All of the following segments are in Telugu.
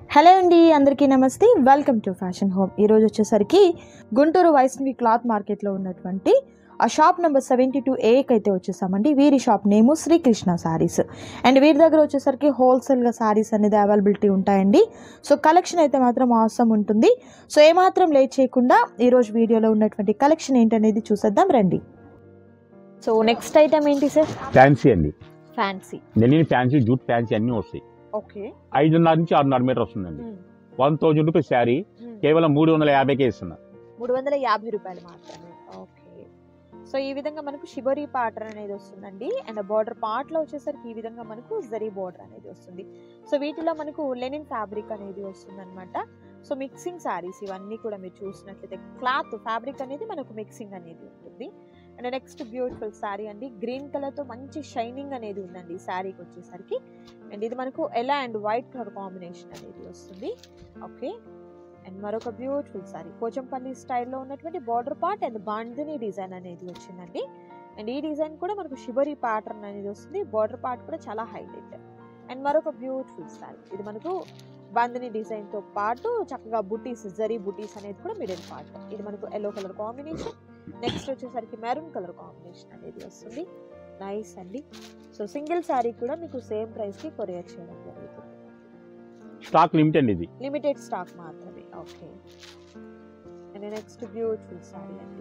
హలో అండి, అందరికీ నమస్తే. Welcome to fashion home. ఈరోజు వచ్చేసరికి గుంటూరు వైష్ణవి క్లాత్ మార్కెట్లో ఉన్నటువంటి ఆ షాప్ నెంబర్ 72A అయితే వచ్చేసామండి. వీరి shop name Srikrishna Sarees. And వీరి దగ్గర వచ్చేసరికి హోల్సేల్గా శారీస్ అనేది అవైలబిలిటీ ఉంటాయండి. సో కలెక్షన్ అయితే మాత్రం అవసరం ఉంటుంది. సో ఏమాత్రం లేట్ చేయకుండా ఈరోజు వీడియోలో ఉన్నటువంటి కలెక్షన్ ఏంటనేది చూసేద్దాం రండి. సో నెక్స్ట్ ఐటమ్ ఏంటి సార్? ఫ్యాన్సీ అండి. ఫ్యాన్సీ. నేను ఫ్యాన్సీ, జూట్ ఫ్యాన్సీ అన్నీ వస్తాయి. ఓకే. 5.5 నుంచి 6.5 మీటర్ వస్తుందండి. 1000 రూపీస్ శారీ కేవలం 350కే ఇస్తున్నా. 350 రూపాయలు మాత్రమే. ఓకే. సో ఈ విధంగా మనకు షిబోరి ప్యాటర్న్ అనేది వస్తుందండి. అండ్ బార్డర్ పార్ట్ లో వచ్చేసరికి ఈ విధంగా మనకు జరీ బార్డర్ అనేది వస్తుంది. సో వీటిలో మనకు లెనిన్ ఫ్యాబ్రిక్ అనేది వస్తుంది అనమాట. సో మిక్సింగ్ శారీస్ ఇవన్నీ కూడా మీరు చూసినట్లయితే క్లాత్ ఫ్యాబ్రిక్ అనేది మనకు మిక్సింగ్ అనేది ఉంటుంది. అండ్ నెక్స్ట్ బ్యూటిఫుల్ శారీ అండి. గ్రీన్ కలర్ తో మంచి షైనింగ్ అనేది ఉందండి ఈ శారీకి వచ్చేసరికి. అండ్ ఇది మనకు yellow and white colour combination అనేది వస్తుంది. ఓకే. అండ్ మరొక బ్యూటిఫుల్ శారీ పోచంపల్లి స్టైల్లో ఉన్నటువంటి border part and bandhani design అనేది వచ్చిందండి. అండ్ ఈ డిజైన్ కూడా మనకు షిబోరి ప్యాటర్న్ అనేది వస్తుంది. బార్డర్ పార్ట్ కూడా చాలా హైలైట్. అండ్ మరొక బ్యూటిఫుల్ శారీ ఇది మనకు బాందిని డిజైన్ తో పాటు చక్కగా బుటీస్, జరీ బుటీస్ అనేది కూడా మిడిల్ పార్ట్. ఇది మనకు ఎల్లో కలర్ కాంబినేషన్. నెక్స్ట్ వచ్చేసరికి మెరూన్ కలర్ కాంబినేషన్ అనేది వస్తుంది. నైస్ అండి. సో సింగిల్ శారీ కూడా మీకు సేమ్ ప్రైస్ కి కొరియర్ చేయడం జరుగుతుంది. స్టాక్ లిమిటెడ్, ఇది లిమిటెడ్ స్టాక్ మాత్రమే. Okay. And next beautiful sari అండి.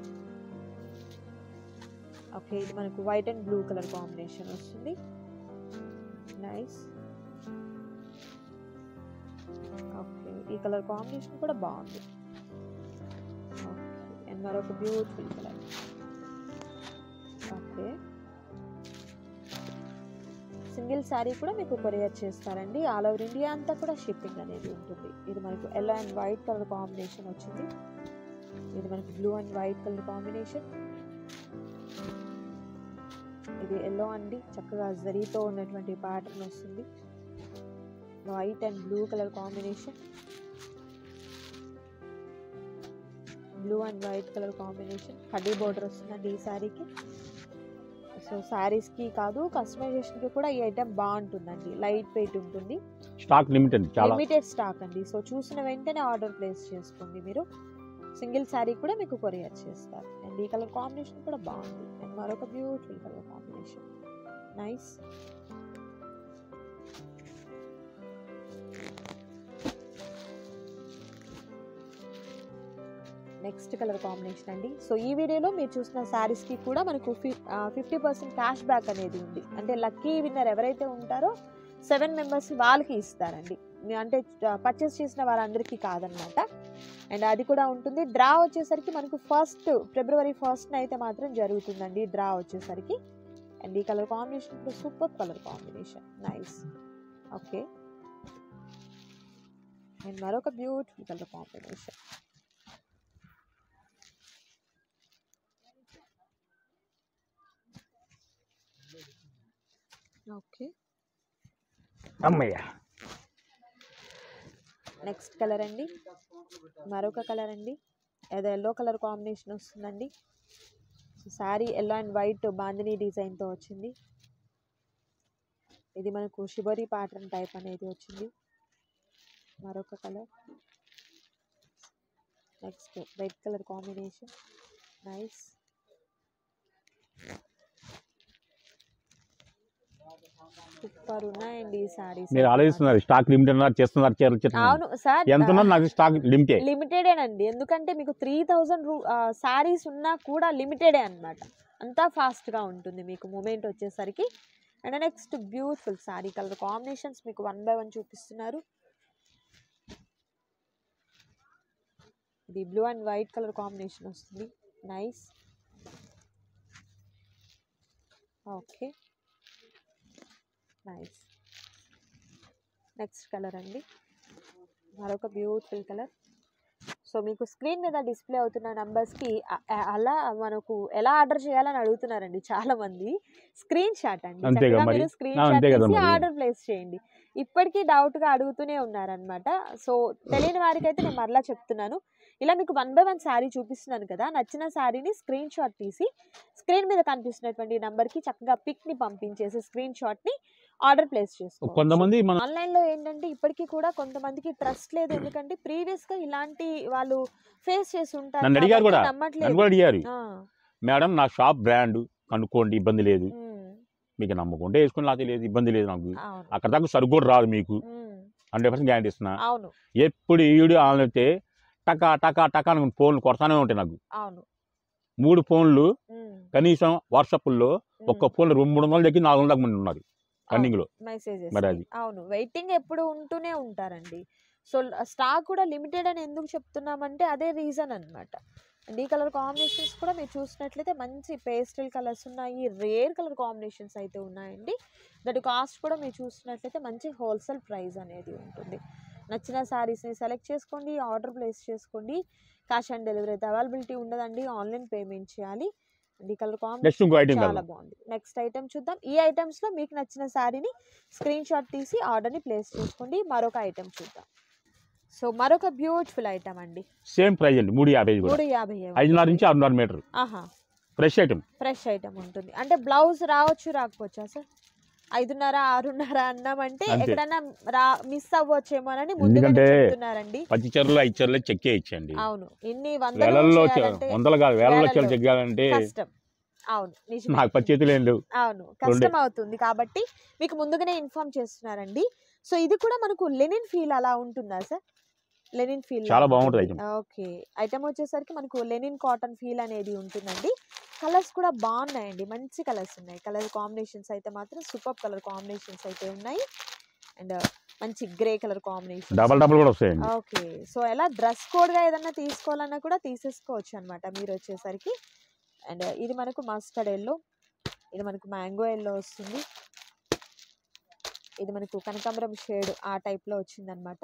ఓకే. ఇది మనకు white and blue colour combination వస్తుంది. నైస్. ఓకే. ఈ కలర్ కాంబినేషన్ కూడా బాగుంది. ఓకే. అండ్ మరొక beautiful colour. Okay. Single sari కూడా మీకు కొరియర్ చేస్తారండి. ఆల్ ఓవర్ ఇండియా అంతా కూడా షిప్పింగ్ అనేది ఉంటుంది. ఇది మనకు yellow and white colour combination వచ్చింది. ఇది మనకు blue and white colour combination. ఇది ఎల్లో అండి, చక్కగా జరీతో ఉన్నటువంటి ప్యాటర్న్ వస్తుంది. White and blue colour combination. Blue and white colour combination. కడ్డీ బోర్డర్ వస్తుందండి ఈ శారీకి. సో శారీస్ కి కాదు, కస్టమైజేషన్ కి కూడా ఈ ఐటమ్ బాగుంటుందండి. లైట్ వెయిట్ ఉంటుంది. స్టాక్ లిమిటెడ్, చాలా లిమిటెడ్ స్టాక్ అండి. సో చూసిన వెంటనే ఆర్డర్ ప్లేస్ చేసుకోండి మీరు. సింగిల్ శారీ కూడా మీకు కొరియర్ చేస్తారు. అండ్ ఈ కలర్ కాంబినేషన్ కూడా బాగుంది. అండ్ మరొక beautiful colour combination. Nice. Next colour combination అండి. సో ఈ వీడియోలో మీరు చూసిన శారీస్ కి కూడా మనకు 50% క్యాష్ బ్యాక్ అనేది ఉంది. అంటే లక్కీ విన్నర్ ఎవరైతే ఉంటారో 7 మెంబర్స్ వాళ్ళకి ఇస్తారండి. అంటే పర్చేస్ చేసిన వాళ్ళందరికీ కాదనమాట. అండ్ అది కూడా ఉంటుంది. డ్రా వచ్చేసరికి మనకు ఫిబ్రవరి 1 అయితే మాత్రం జరుగుతుందండి డ్రా వచ్చేసరికి. అండ్ ఈ కలర్ కాంబినేషన్ కూడా super colour combination. Nice. Okay. And మరొక బ్యూటిఫుల్ కలర్ కాంబినేషన్. ఓకే. అమ్మయ్య. నెక్స్ట్ కలర్ అండి. మరొక కలర్ అండి. ఏదో ఎల్లో కలర్ కాంబినేషన్ వస్తుందండి. Sari yellow and white bandhani డిజైన్తో వచ్చింది. ఇది మనకు షిబోరి ప్యాటర్న్ టైప్ అనేది వచ్చింది. మరొక colour. Next red colour combination. Nice. Super ఉన్నాయండి ఈ సారీస్. మీరు ఆలోచిస్తున్నారు స్టాక్ లిమిటెడ్ అన్నారు, చేస్తున్నారు. అవును సార్, ఎంత ఉన్నా నాకు స్టాక్ లిమిటెడేనండి. ఎందుకంటే మీకు 3000 సారీస్ ఉన్నా కూడా లిమిటెడే అన్నమాట. అంతా ఫాస్ట్ గా ఉంటుంది మీకు మూమెంట్ వచ్చేసరికి. And next beautiful sari colour combinations మీకు 1 by 1 చూపిస్తున్నారు. ఇది blue and white colour combination వస్తుంది. Nice. Okay. Nice. Next colour అండి. మరొక బ్యూటిఫుల్ కలర్. సో మీకు స్క్రీన్ మీద డిస్ప్లే అవుతున్న నంబర్స్కి అలా మనకు ఎలా ఆర్డర్ చేయాలని అడుగుతున్నారండి చాలా మంది. స్క్రీన్ షాట్ అండి, మీరు స్క్రీన్ షాట్ తీసి ఆర్డర్ ప్లేస్ చేయండి. ఇప్పటికీ డౌట్గా అడుగుతూనే ఉన్నారనమాట. సో తెలియని వారికి అయితే నేను మరలా చెప్తున్నాను. ఇలా మీకు 1 by 1 శారీ చూపిస్తున్నాను కదా, నచ్చిన శారీని స్క్రీన్ షాట్ తీసి స్క్రీన్ మీద కనిపిస్తున్నటువంటి నెంబర్కి చక్కగా పిక్ని పంపించేసి స్క్రీన్ షాట్ని ఆర్డర్ ప్లేస్ చేసుకోవచ్చు. కొంతమంది మన ఆన్లైన్ లో ఏంటంటే ఇప్పటికీ కూడా కొంతమందికి ట్రస్ట్ లేదు, ఎందుకంటే ప్రీవియస్ గా ఇలాంటి వాళ్ళు ఫేస్ చేసి ఉంటారు నన్ను అడిగారు కాబట్టి కూడా, నన్ను నమ్మట్లేదు. కూడా అడిగారు, ఆ, మేడం నా షాప్ బ్రాండ్ కనుక్కోండి, ఇబ్బంది లేదు, ఉమ్, మీకు నమ్మకుంటే వేసుకుని లేకపోతే లేదు, ఇబ్బంది లేదు నాకు, అవును, అక్కడ దాకా సరుకు కూడా రాదు మీకు, ఉమ్, 100% గ్యారంటీ ఇస్తున్నా. అవును, ఎప్పుడు ఈ వీడియో ఆన్ అయితే టకా టకా టకా అని ఫోన్లు కొడతానే ఉంటాయి నాకు. అవును, 3 ఫోన్లు ఉమ్, కనీసం వాట్సాప్లో ఒక్క ఫోన్లో 300 దగ్గర 400 దాకా మంది ఉన్నారు రన్నింగ్ లో. మెసేజెస్. మరి అది అవును, వెయిటింగ్ ఎప్పుడు ఉంటూనే ఉంటారండి. సో స్టాక్ కూడా లిమిటెడ్ అని ఎందుకు చెప్తున్నామంటే అదే రీజన్ అన్నమాట. అండ్ ఈ కలర్ కాంబినేషన్స్ కూడా మీరు చూసినట్లయితే మంచి పేస్టల్ కలర్స్ ఉన్నాయి, రేర్ కలర్ కాంబినేషన్స్ అయితే ఉన్నాయండి. దట్ కాస్ట్ కూడా మీరు చూసినట్లయితే మంచి హోల్సేల్ ప్రైస్ అనేది ఉంటుంది. నచ్చిన శారీస్ని సెలెక్ట్ చేసుకోండి, ఆర్డర్ ప్లేస్ చేసుకోండి. క్యాష్ ఆన్ డెలివరీ అయితే అవైలబిలిటీ ఉండదండి, ఆన్లైన్ పేమెంట్ చేయాలి. అండ్ ఈ కలర్ నెక్స్ట్ కాంబినేషన్ ఇంకో ఐటమ్ చాలా బాగుంది. నెక్స్ట్ ఐటమ్ చూద్దాం. ఈ ఐటమ్స్ లో మీకు నచ్చిన శారీని స్క్రీన్ షాట్ తీసి ఆర్డర్ ని ప్లేస్ చేసుకోండి. మరొక ఐటమ్ చూద్దాం. సో మరొక బ్యూటిఫుల్ ఐటమ్ అండి, సేమ్ ప్రైస్ అండి, 350 కూడా, 350. 5.5 నుంచి 6.5 మీటర్ ఆహా, ఫ్రెష్ ఐటమ్. ఫ్రెష్ ఐటమ్ ఉంటుంది. అంటే బ్లౌజ్ రావచ్చు రాకపోవచ్చా సార్? 5.5, 6.5 అన్నామంటే అంతే. ఎక్కడన్నా మిస్ అవ్వచ్చేమోనని ముందుగానే ఎందుకంటే చెప్తున్నారండి. 10 చీరలు 5 చీరలు చెక్ చేయొచ్చండి. అవును, ఇన్ని వేలల్లో చేయాలంటే వందలు కాదు, వేలలో చీరలు వేలల్లో చెక్ చేయాలంటే కష్టం. అవును, నిజమే. నాకు 10 చేతులు ఏం లేవు. అవును, కష్టం అవుతుంది కాబట్టి మీకు ముందుగానే ఇన్ఫార్మ్ చేస్తున్నారండి. సో ఇది కూడా మనకు లెనిన్ ఫీల్ అలా ఉంటుందా సార్? లెనిన్ ఫీల్ చాలా బాగుంటుంది ఐటమ్. ఓకే, ఐటమ్ వచ్చేసరికి మనకు లెనిన్ కాటన్ ఫీల్ అనేది ఉంటుందండి. కలర్స్ కూడా బాగున్నాయండి, మంచి కలర్స్ ఉన్నాయి. కలర్ కాంబినేషన్స్ అయితే మాత్రం సూపర్ కలర్ కాంబినేషన్స్ అయితే ఉన్నాయి. అండ్ మంచి గ్రే కలర్ కాంబినేషన్, డబల్ కూడా వస్తాయండి. ఓకే. సో ఎలా డ్రెస్ కోడ్ గా ఏదన్నా తీసుకోవాలన్నా కూడా తీసేసుకోవచ్చు అనమాట మీరు వచ్చేసరికి. అండ్ ఇది మనకు మస్టర్డ్ ఎల్లో, ఇది మనకు మ్యాంగో ఎల్లో వస్తుంది, ఇది మనకు కనకాంబరం షేడ్ ఆ టైప్ లో వచ్చింది అనమాట.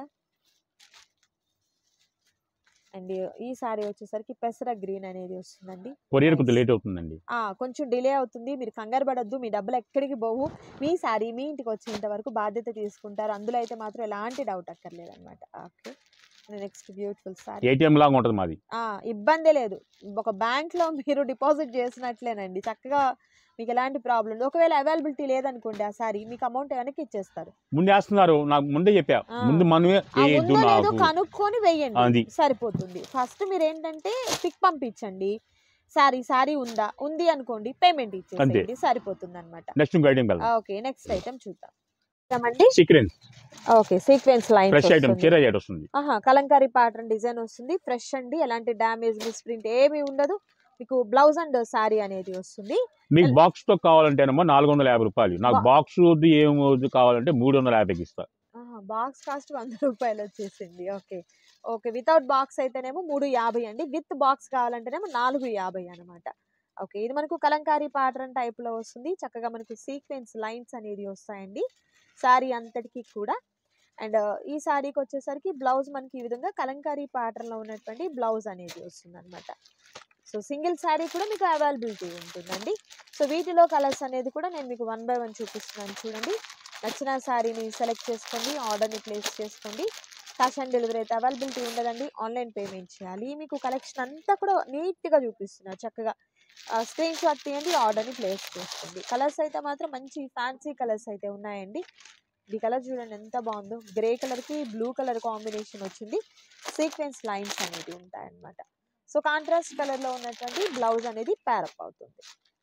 అండ్ ఈ సారీ వచ్చేసరికి పెసర గ్రీన్ అనేది వస్తుందండి. కొరియర్ కొంచెం లేట్ అవుతుందండి, కొంచెం డిలే అవుతుంది, మీరు కంగారు పడద్దు, మీ డబ్బులు ఎక్కడికి పోవు, మీ సారీ మీ ఇంటికి వచ్చేంత వరకు బాధ్యత తీసుకుంటారు, అందులో అయితే మాత్రం ఎలాంటి డౌట్ అక్కర్లేదు అనమాట. Okay, next beautiful sari, ATM లాగా ఉంటుంది మాది. ఇబ్బంది లేదు, ఒక బ్యాంక్ లో మీరు డిపాజిట్ చేసినట్లేనండి, చక్కగా మీకు ఎలాంటి ప్రాబ్లం. ఒకవేళ అవైలబిలిటీ లేదనుకోండి ఆ సారీ, మీకు అమౌంట్ వెనక్కి ఇచ్చేస్తారు. ముందు వేస్తున్నారు, నాకు ముందే చెప్పా, ముందు మనమే ఉందో లేదో కనుక్కొని వెయ్యండి, సరిపోతుంది. ఫస్ట్ మీరు ఏంటంటే పిక్ పంపించండి, సారీ ఉంది అనుకోండి, పేమెంట్ ఇచ్చేసేయండి, సరిపోతుంది అనమాట. నెక్స్ట్ ఇంకో ఐటమ్ కదా. ఓకే, నెక్స్ట్ ఐటమ్ చూద్దాం. Sequence, okay, sequence line fresh item, చీర ఐటమ్ వస్తుంది. కలంకారీ ప్యాటర్న్ డిజైన్ వస్తుంది, ఫ్రెష్ అండి, ఎలాంటి డ్యామేజ్ మిస్ప్రింట్ ఏమీ ఉండదు. మీకు బ్లౌజ్ అండ్ సారీ అనేది వస్తుంది. మీకు బాక్స్ తో కావాలంటేనేమో 450 రూపాయలు, నాకు బాక్స్ ఏమవుద్దు కావాలంటే 350కి ఇస్తా. బాక్స్ కాస్ట్ 100 రూపాయలు వచ్చేసింది. ఓకే ఓకే, వితౌట్ బాక్స్ అయితేనేమో 350 అండి, విత్ బాక్స్ కావాలంటేనేమో 450 అనమాట. ఓకే, ఇది మనకు కలంకారీ ప్యాటర్న్ టైప్ లో వస్తుంది, చక్కగా మనకు సీక్వెన్స్ లైన్స్ అనేది వస్తాయండి సారీ అంతటికి కూడా. అండ్ ఈ సారీకి వచ్చేసరికి బ్లౌజ్ మనకి ఈ విధంగా కలంకారీ ప్యాటర్న్ లో ఉన్నటువంటి బ్లౌజ్ అనేది వస్తుంది అనమాట. సో సింగిల్ శారీ కూడా మీకు అవైలబిలిటీ ఉంటుందండి. సో వీటిలో కలర్స్ అనేది కూడా నేను మీకు 1 by 1 చూపిస్తున్నాను చూడండి. నచ్చిన శారీని సెలెక్ట్ చేసుకోండి, ఆర్డర్ని ప్లేస్ చేసుకోండి. క్యాష్ ఆన్ డెలివరీ అయితే అవైలబిలిటీ ఉండదండి, ఆన్లైన్ పేమెంట్ చేయాలి. మీకు కలెక్షన్ అంతా కూడా నీట్గా చూపిస్తున్నారు, చక్కగా స్క్రీన్ షాట్ తీయండి, ఆర్డర్ని ప్లేస్ చేసుకోండి. కలర్స్ అయితే మాత్రం మంచి ఫ్యాన్సీ కలర్స్ అయితే ఉన్నాయండి. ఈ కలర్ చూడండి ఎంత బాగుందో, గ్రే కలర్కి బ్లూ కలర్ కాంబినేషన్ వచ్చింది, సీక్వెన్స్ లైన్స్ అనేది ఉంటాయన్నమాట. సో కాంట్రాస్ట్ కలర్లో ఉన్నటువంటి బ్లౌజ్ అనేది ప్యారప్ అవుతుంది.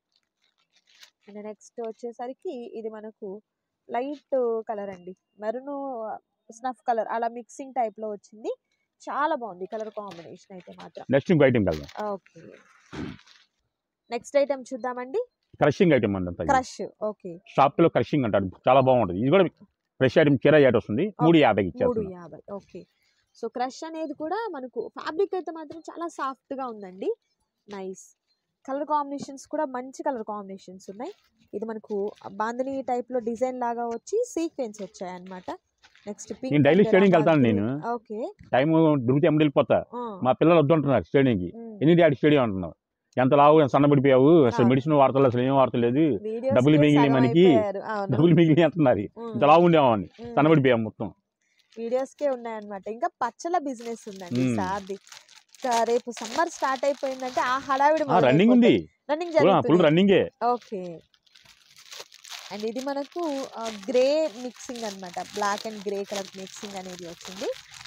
అండ్ నెక్స్ట్ వచ్చేసరికి ఇది మనకు లైట్ కలర్ అండి, మెరూన్ స్నఫ్ కలర్ అలా మిక్సింగ్ టైప్లో వచ్చింది, చాలా బాగుంది కలర్ కాంబినేషన్ అయితే మాత్రం. నెక్స్ట్ ఇంకో ఐటమ్ కదా. ఓకే, నెక్స్ట్ ఐటమ్ చూద్దామండి. క్రషింగ్ ఐటమ్ అంతా, క్రష్. ఓకే, షాప్ లో క్రషింగ్ అంటారు, చాలా బాగుంటుంది. ఇది కూడా ఫ్రెష్ ఐటమ్, చీర ఐటమ్ వస్తుంది, 350కి ఇచ్చేస్తాను. 350. ఓకే, సో క్రష్ అనేది కూడా మనకు ఫ్యాబ్రిక్ అయితే మాత్రం చాలా సాఫ్ట్గా ఉందండి, నైస్. కలర్ కాంబినేషన్స్ కూడా మంచి కలర్ కాంబినేషన్స్ ఉన్నాయి. ఇది మనకు బాందిని టైప్లో డిజైన్ లాగా వచ్చి సీక్వెన్స్ వచ్చాయి అనమాట. నెక్స్ట్ నేను డైలీ స్టేడియంకి వెళ్తాను, నేను ఓకే టైం దొరికితే ఎమ్మడి వెళ్ళిపోతా. మా పిల్లలు వద్దుంటున్నారు స్టేడియంకి, ఎన్ని డాడీ స్టేడియం అంటున్నావు, ఎంత లావు ఎంత సన్నబడిపోయావు, అసలు మెడిసిన్ వార్తలు అసలు ఏం వార్త లేదు, డబ్బులు మిగిలి మనకి, డబ్బులు మిగిలి అంటున్నారు, ఇంత లావు ఉండేవాడిని సన్నబడిపోయాము మొత్తం. వీడియోస్కే ఉన్నాయన్నమాట. ఇంకా పచ్చల బిజినెస్ ఉందండి సార్ది. రేపు సమ్మర్ స్టార్ట్ అయిపోయిందంటే ఆ హడావిడి రన్నింగ్ ఉంది, రన్నింగ్ ఫుల్ రన్నింగే. ఓకే, అండ్ ఇది మనకు గ్రే మిక్సింగ్ అన్నమాట, black and grey colour mixing అనేది వచ్చింది.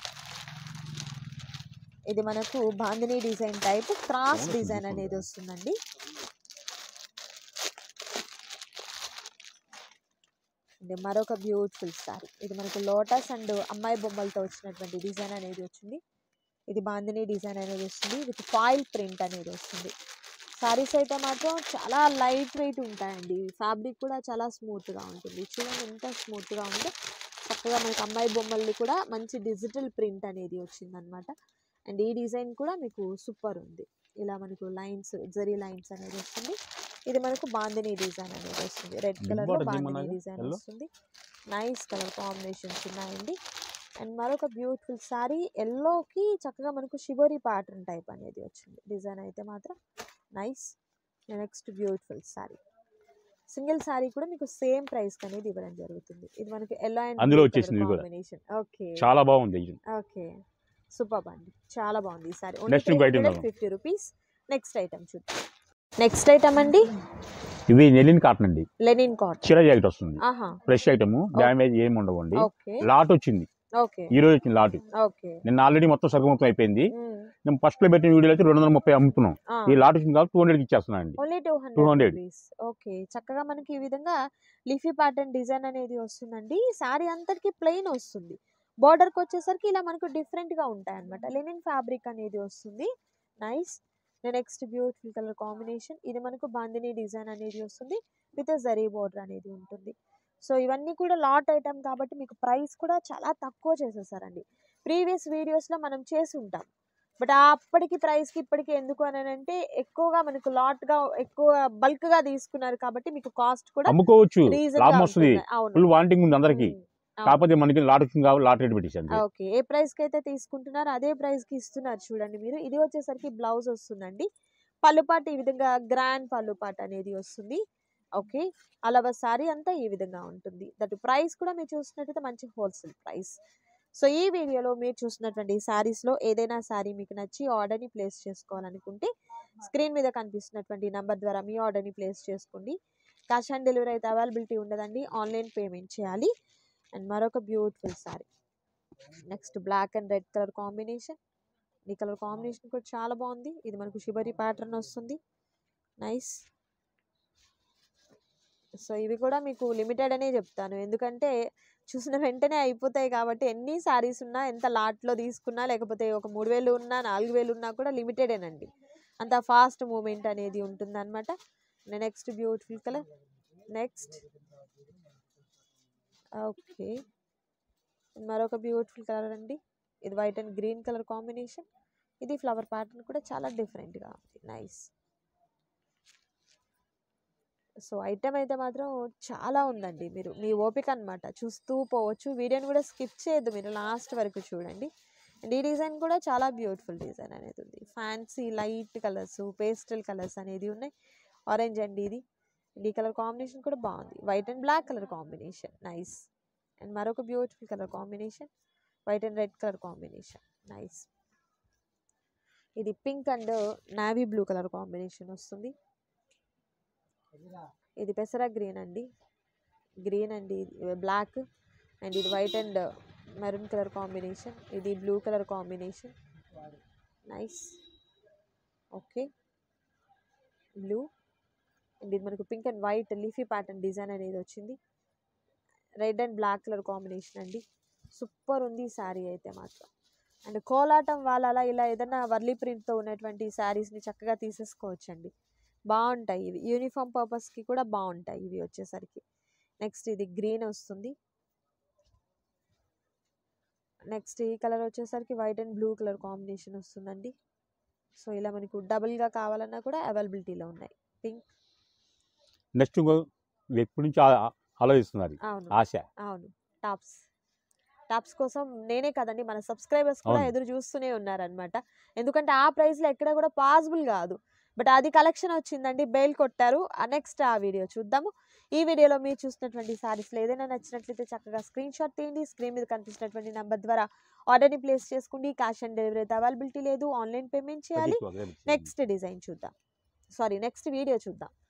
ఇది మనకు bandhani design type cross design అనేది వస్తుందండి. మరొక బ్యూటిఫుల్ సారీ, ఇది మనకు లోటస్ అండ్ అమ్మాయి బొమ్మలతో వచ్చినటువంటి డిజైన్ అనేది వచ్చింది. ఇది బాందిని డిజైన్ అనేది వస్తుంది విత్ ఫాయిల్ ప్రింట్ అనేది వస్తుంది. సారీస్ అయితే మాత్రం చాలా లైట్ వెయిట్ ఉంటాయండి, ఫ్యాబ్రిక్ కూడా చాలా స్మూత్గా ఉంటుంది. చూడండి ఎంత స్మూత్గా ఉందో, చక్కగా మనకి అమ్మాయి బొమ్మల్ని కూడా మంచి డిజిటల్ ప్రింట్ అనేది వచ్చింది అనమాట. అండ్ ఈ డిజైన్ కూడా మీకు సూపర్ ఉంది, ఇలా మనకు లైన్స్ జరీ లైన్స్ అనేది వస్తుంది. ఇది మనకు బాందిని డిజైన్ అనేది వస్తుంది, రెడ్ కలర్ లో బాందిని డిజైన్ వస్తుంది. నైస్ కలర్ కాంబినేషన్స్ ఉన్నాయండి. అండ్ మరొక బ్యూటిఫుల్ సారీ, ఎల్లోకి చక్కగా మనకు షిబోరి ప్యాటర్న్ టైప్ అనేది వచ్చింది డిజైన్ అయితే మాత్రం nice. Next beautiful sari, single sari కూడా మీకు సేమ్ ప్రైస్ అనేది ఇవ్వడం జరుగుతుంది. ఇది మనకి ఎల్లో అండ్ అందులో వచ్చేసింది కాంబినేషన్. ఓకే, చాలా బాగుంది. ఓకే సూపర్ అండి, చాలా బాగుంది ఈ sari. Next 50 rupees. Next item చూద్దాం. నెక్స్ట్ ఐటమ్ అండి, ఇది లెనిన్ కాటన్ అండి, లెనిన్ కాటన్ చీర జాకెట్ వస్తుంది. ఆహా, ఫ్రెష్ ఐటమ్, డ్యామేజ్ ఏమి ఉండవండి. ఓకే లాట్ వచ్చింది, ఓకే ఈ రోజు వచ్చింది లాట్. ఓకే, నిన్న ఆల్రెడీ మొత్తం సగం మొత్తం అయిపోయింది. నేను ఫస్ట్ లో పెట్టిన వీడియోలో అయితే 230 అమ్ముతున్నాం. ఈ లాట్ వచ్చింది కాబట్టి 200 కి ఇచ్చేస్తున్నాం అండి. Only 200 rupees. ఓకే, చక్కగా మనకి ఈ విధంగా లీఫీ ప్యాటర్న్ డిజైన్ అనేది వస్తుందండి. సారీ అంతటికి ప్లెయిన్ వస్తుంది, బార్డర్కి వచ్చేసరికి ఇలా మనకు డిఫరెంట్ గా ఉంటాయి అనమాట. లెనిన్ ఫ్యాబ్రిక్ అనేది వస్తుంది. Nice. Next beautiful colour combination, ఇది మనకు బాందిని డిజైన్ అనేది వస్తుంది విత్ జరీ బార్డర్ అనేది ఉంటుంది. సో ఇవన్నీ కూడా లాట్ ఐటమ్ కాబట్టి మీకు ప్రైస్ కూడా చాలా తక్కువ చేసేసారండి. ప్రీవియస్ వీడియోస్లో మనం చేసి ఉంటాం, బట్ అప్పటికి ప్రైస్కి ఇప్పటికి ఎందుకు అని అంటే ఎక్కువగా మనకు లాట్గా ఎక్కువ బల్క్గా తీసుకున్నారు కాబట్టి మీకు కాస్ట్ కూడా అమ్ముకోవచ్చు, రీజన్ లాభం వస్తుంది. ఫుల్ వాంటింగ్ ఉంది అందరికి, కాకపోతే మనకి లాట్ వచ్చింది కాబట్టి లాట్ రేట్ పెట్టేసాను. ఓకే, ఏ ప్రైస్ కి అయితే తీసుకుంటున్నారు అదే ప్రైస్ కి ఇస్తున్నారు చూడండి మీరు. ఇది వచ్చేసరికి బ్లౌజ్ వస్తుందండి, పళ్ళుపాటు ఈ విధంగా గ్రాండ్ పళ్ళుపాటు అనేది వస్తుంది. ఓకే, అలవ సారీ అంతా ఈ విధంగా ఉంటుంది. దట్ ప్రైస్ కూడా మీరు చూసినట్టయితే మంచి హోల్సేల్ ప్రైస్. సో ఈ వీడియోలో మీరు చూసినటువంటి శారీస్లో ఏదైనా శారీ మీకు నచ్చి ఆర్డర్ని ప్లేస్ చేసుకోవాలనుకుంటే స్క్రీన్ మీద కనిపిస్తున్నటువంటి నెంబర్ ద్వారా మీ ఆర్డర్ని ప్లేస్ చేసుకోండి. క్యాష్ ఆన్ డెలివరీ అయితే అవైలబిలిటీ ఉండదండి, ఆన్లైన్ పేమెంట్ చేయాలి. అండ్ మరొక beautiful sari, next black and red colour combination. ఈ కలర్ కాంబినేషన్ కూడా చాలా బాగుంది. ఇది మనకు షిబరి ప్యాటర్న్ వస్తుంది. నైస్. సో ఇవి కూడా మీకు లిమిటెడ్ అనే చెప్తాను, ఎందుకంటే చూసిన వెంటనే అయిపోతాయి కాబట్టి ఎన్ని శారీస్ ఉన్నా ఎంత లాట్లో తీసుకున్నా లేకపోతే ఒక 3000 ఉన్నా 4000 ఉన్నా కూడా లిమిటెడేనండి, అంత ఫాస్ట్ మూమెంట్ అనేది ఉంటుంది అనమాట. Next beautiful colour. Next okay, మరొక బ్యూటిఫుల్ కలర్ అండి, ఇది white and green colour combination. ఇది ఫ్లవర్ ప్యాటర్న్ కూడా చాలా డిఫరెంట్గా ఉంది. నైస్. సో ఐటమ్ అయితే మాత్రం చాలా ఉందండి, మీరు మీ ఓపిక అనమాట, చూస్తూ పోవచ్చు. వీడియోని కూడా స్కిప్ చేయొద్దు, మీరు లాస్ట్ వరకు చూడండి. అండ్ ఈ డిజైన్ కూడా చాలా బ్యూటిఫుల్ డిజైన్ అనేది ఉంది. Fancy light colours, pastel colours అనేది ఉన్నాయి. ఆరెంజ్ అండి ఇది. అండ్ ఈ కలర్ కాంబినేషన్ కూడా బాగుంది, white and black colour combination. Nice. And మరొక beautiful colour combination, white and red colour combination. Nice. ఇది pink and navy blue colour combination వస్తుంది. ఇది పెసర గ్రీన్ అండి, గ్రీన్ అండి బ్లాక్. అండ్ ఇది white and maroon colour combination. ఇది blue colour combination. Nice. Okay, blue. And ఇది మనకు pink and white leafy pattern design అనేది వచ్చింది. Red and black colour combination అండి, సూపర్ ఉంది ఈ శారీ అయితే మాత్రం. అండ్ కోలాటం వాళ్ళ అలా ఇలా ఏదైనా వర్లీ ప్రింట్తో ఉన్నటువంటి శారీస్ని చక్కగా తీసేసుకోవచ్చండి, బాగుంటాయి ఇవి. యూనిఫామ్ పర్పస్కి కూడా బాగుంటాయి ఇవి వచ్చేసరికి. నెక్స్ట్ ఇది గ్రీన్ వస్తుంది. నెక్స్ట్ ఈ కలర్ వచ్చేసరికి white and blue colour combination వస్తుందండి. సో ఇలా మనకు డబుల్గా కావాలన్నా కూడా అవైలబిలిటీలో ఉన్నాయి. పింక్. నెక్స్ట్ ఎప్పటి నుంచి ఆలోచిస్తున్నారు, అవును ఆశ. అవును, టాప్స్. టాప్స్ కోసం నేనే కదండి, మన సబ్స్క్రైబర్స్ కూడా అవును. ఎదురు చూస్తూనే ఉన్నారనమాట. ఎందుకంటే ఆ ప్రైస్లో ఎక్కడ కూడా పాసిబుల్ కాదు, బట్ అది కలెక్షన్ వచ్చిందండి, బెయిల్ కొట్టారు. నెక్స్ట్ ఆ వీడియో చూద్దాము. ఈ వీడియోలో మీరు చూసినటువంటి శారీస్లో ఏదైనా నచ్చినట్లయితే చక్కగా స్క్రీన్ షాట్ తీయండి, స్క్రీన్ మీద కనిపిస్తున్నటువంటి నెంబర్ ద్వారా ఆర్డర్ని ప్లేస్ చేసుకోండి. క్యాష్ ఆన్ డెలివరీ అయితే అవైలబిలిటీ లేదు, ఆన్లైన్ పేమెంట్ చేయాలి. నెక్స్ట్ డిజైన్ చూద్దాం, సారీ నెక్స్ట్ వీడియో చూద్దాం.